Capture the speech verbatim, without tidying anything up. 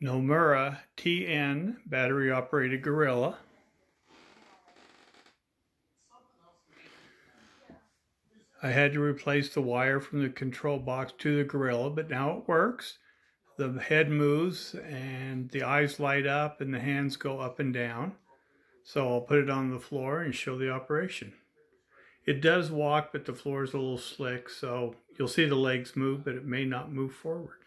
Nomura T N battery operated gorilla. I had to replace the wire from the control box to the gorilla, but now it works. The head moves and the eyes light up and the hands go up and down. So I'll put it on the floor and show the operation. It does walk, but the floor is a little slick, so you'll see the legs move, but it may not move forward.